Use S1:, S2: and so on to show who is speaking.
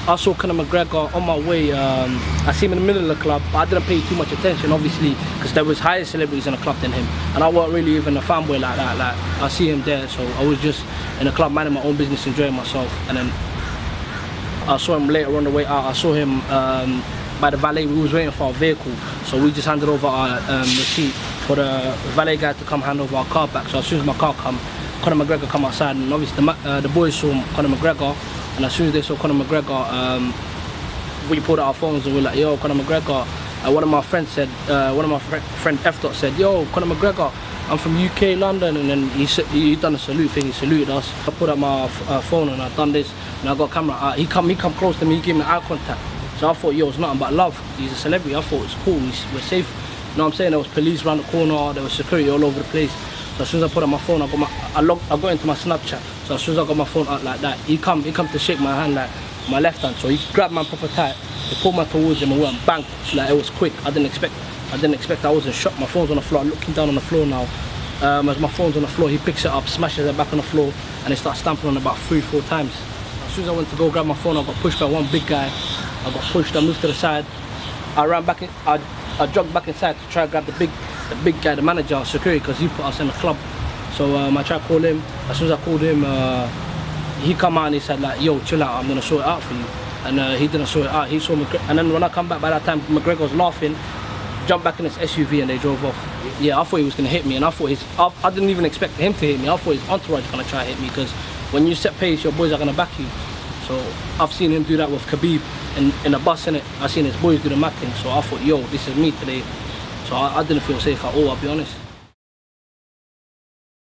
S1: I saw Conor McGregor on my way. I see him in the middle of the club, but I didn't pay too much attention, obviously, because there was higher celebrities in the club than him, and I wasn't really even a fanboy like that. Like, I see him there, so I was just in the club minding my own business, enjoying myself. And then I saw him later on the way out. I saw him by the valet. We was waiting for our vehicle, so we just handed over our receipt for the valet guy to come hand over our car back. So as soon as my car come, Conor McGregor come outside, and obviously the boys saw Conor McGregor. And as soon as they saw Conor McGregor, we pulled out our phones and we were like, yo, Conor McGregor. One of my friends said, one of my friend F Dot said, yo, Conor McGregor, I'm from UK, London. And then he done a salute thing, he saluted us. I pulled out my phone and I done this, and I got a camera. He come close to me, he gave me eye contact. So I thought, yo, it's nothing but love. He's a celebrity. I thought it's cool, we're safe. You know what I'm saying? There was police around the corner, there was security all over the place. So as soon as I put out my phone, I got into my Snapchat. So as soon as I got my phone out like that, he come to shake my hand, like my left hand. So he grabbed my proper tight, he pulled me towards him and went bang. Like, it was quick. I didn't expect. I wasn't shocked. My phone's on the floor. I'm looking down on the floor now. As my phone's on the floor, he picks it up, smashes it back on the floor, and he starts stamping on it about 3-4 times. As soon as I went to go grab my phone, I got pushed by one big guy. I got pushed. I moved to the side. I ran back in. I jogged back inside to try to grab the big guy, the manager, security, because he put us in the club. So I tried to call him. As soon as I called him, he come out and he said like, yo, chill out, I'm gonna sort it out for you. And he didn't sort it out. He saw McGregor, and then when I come back, by that time McGregor was laughing, jumped back in his SUV and they drove off. Yeah, I thought he was gonna hit me, and I thought I didn't even expect him to hit me. I thought his entourage was gonna try to hit me, because when you set pace, your boys are gonna back you. So I've seen him do that with Khabib in the bus, innit? I've seen his boys do the mapping. So I thought, yo, this is me today. So I didn't feel safe at all, I'll be honest.